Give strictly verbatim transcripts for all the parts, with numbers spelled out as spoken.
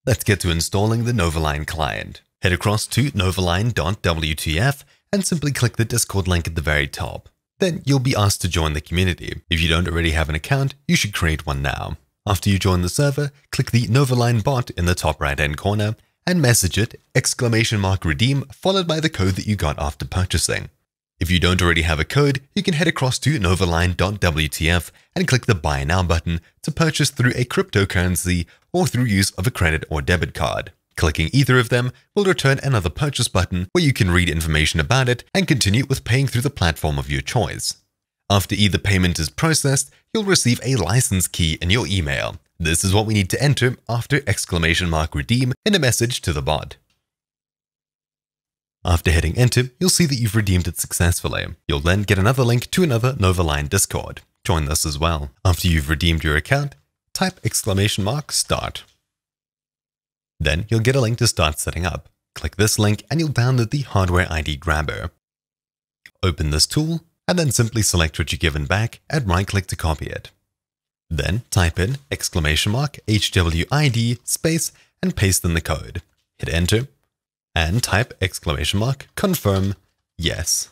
Let's get to installing the Novoline client. Head across to novoline dot w t f and simply click the Discord link at the very top. Then you'll be asked to join the community. If you don't already have an account, you should create one now. After you join the server, click the Novoline bot in the top right hand corner and message it exclamation mark redeem followed by the code that you got after purchasing. If you don't already have a code, you can head across to novoline dot w t f and click the Buy Now button to purchase through a cryptocurrency or through use of a credit or debit card. Clicking either of them will return another purchase button where you can read information about it and continue with paying through the platform of your choice. After either payment is processed, you'll receive a license key in your email. This is what we need to enter after exclamation mark redeem in a message to the bot. After hitting enter, you'll see that you've redeemed it successfully. You'll then get another link to another Novoline Discord. Join this as well. After you've redeemed your account, type exclamation mark start. Then you'll get a link to start setting up. Click this link and you'll download the hardware I D grabber. Open this tool and then simply select what you're given back and right click to copy it. Then type in exclamation mark H W I D space and paste in the code. Hit enter and type exclamation mark confirm yes.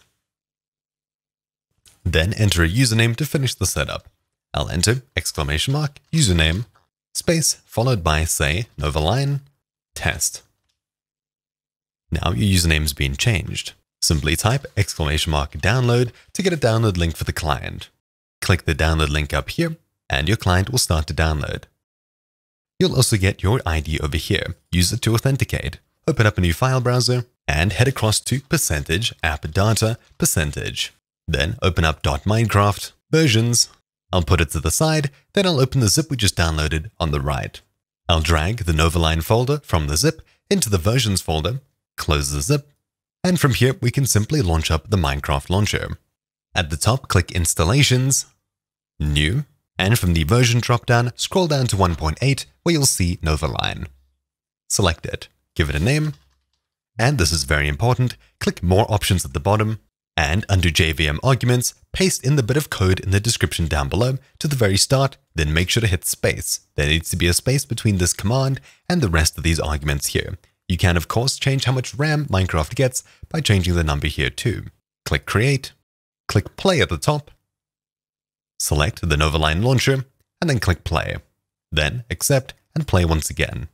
Then enter a username to finish the setup. I'll enter exclamation mark username space followed by say Novoline test. Now your username's been changed. Simply type exclamation mark download to get a download link for the client. Click the download link up here and your client will start to download. You'll also get your I D over here. Use it to authenticate. Open up a new file browser and head across to percentage app data percentage. Then open up .minecraft versions. I'll put it to the side, then I'll open the zip we just downloaded on the right. I'll drag the Novoline folder from the zip into the versions folder, close the zip, and from here we can simply launch up the Minecraft launcher. At the top, click Installations, New, and from the version dropdown, scroll down to one point eight where you'll see Novoline. Select it, give it a name, and this is very important, click More Options at the bottom, and under J V M arguments, paste in the bit of code in the description down below to the very start, then make sure to hit space. There needs to be a space between this command and the rest of these arguments here. You can of course change how much RAM Minecraft gets by changing the number here too. Click Create, click Play at the top, select the Novoline launcher, and then click Play. Then Accept and play once again.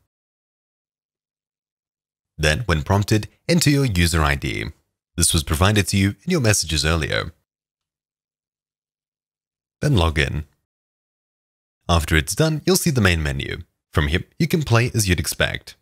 Then, when prompted, enter your user I D. This was provided to you in your messages earlier. Then log in. After it's done, you'll see the main menu. From here, you can play as you'd expect.